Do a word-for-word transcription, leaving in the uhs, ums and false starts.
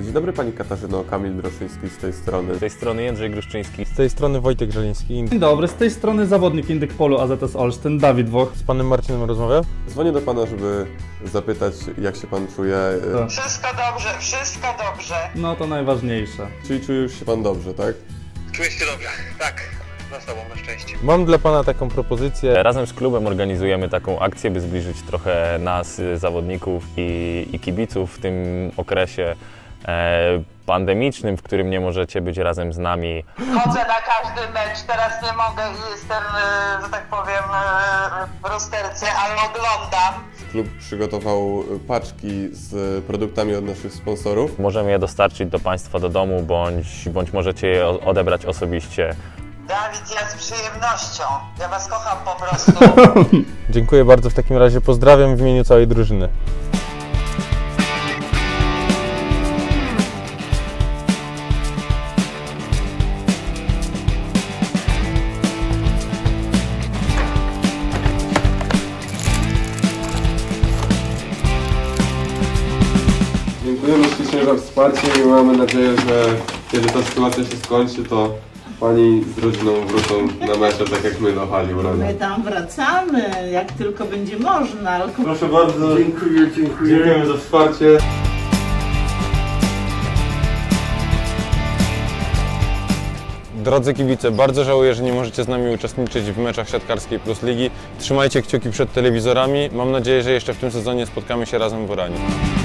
Dzień dobry Pani Katarzyno, Kamil Droszyński z tej strony. Z tej strony Jędrzej Gruszczyński. Z tej strony Wojtek Żeliński. Dzień dobry, z tej strony zawodnik Indyk Polu A Z S Olsztyn, Dawid Woch. Z Panem Marcinem rozmawiam. Dzwonię do Pana, żeby zapytać, jak się Pan czuje. To. Wszystko dobrze, wszystko dobrze. No to najważniejsze. Czyli czuje już się Pan dobrze, tak? Czuję się dobrze, tak, za sobą na szczęście. Mam dla Pana taką propozycję. Razem z klubem organizujemy taką akcję, by zbliżyć trochę nas, zawodników i, i kibiców w tym okresie e, pandemicznym, w którym nie możecie być razem z nami. Chodzę na każdy mecz, teraz nie mogę i jestem, że tak powiem, w rozterce, ale oglądam. Klub przygotował paczki z produktami od naszych sponsorów. Możemy je dostarczyć do Państwa do domu, bądź, bądź możecie je odebrać osobiście. Dawid, ja z przyjemnością. Ja was kocham po prostu. Dziękuję bardzo, w takim razie pozdrawiam w imieniu całej drużyny. Dziękujemy ślicznie za wsparcie i mamy nadzieję, że kiedy ta sytuacja się skończy, to Pani z rodziną wrócą na mecze, tak jak my do hali Urania. My tam wracamy, jak tylko będzie można. Tylko... Proszę bardzo. Dziękuję, dziękuję. Dziękujemy za wsparcie. Drodzy kibice, bardzo żałuję, że nie możecie z nami uczestniczyć w meczach siatkarskiej Plus Ligi. Trzymajcie kciuki przed telewizorami. Mam nadzieję, że jeszcze w tym sezonie spotkamy się razem w Uraniu.